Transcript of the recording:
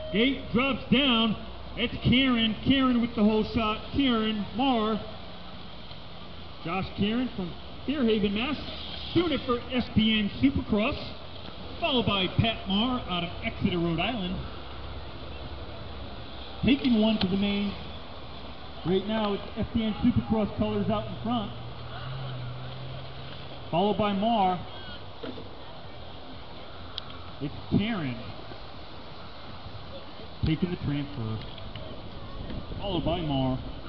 Gate drops down. It's Kieran. Kieran with the whole shot. Kieran Marr. Josh Kieran from Fairhaven, Mass. Doing it for SBN Supercross. Followed by Pat Marr out of Exeter, Rhode Island. Taking one to the main. Right now it's SBN Supercross colors out in front. Followed by Marr. It's Karen taking the transfer. Followed by Marr.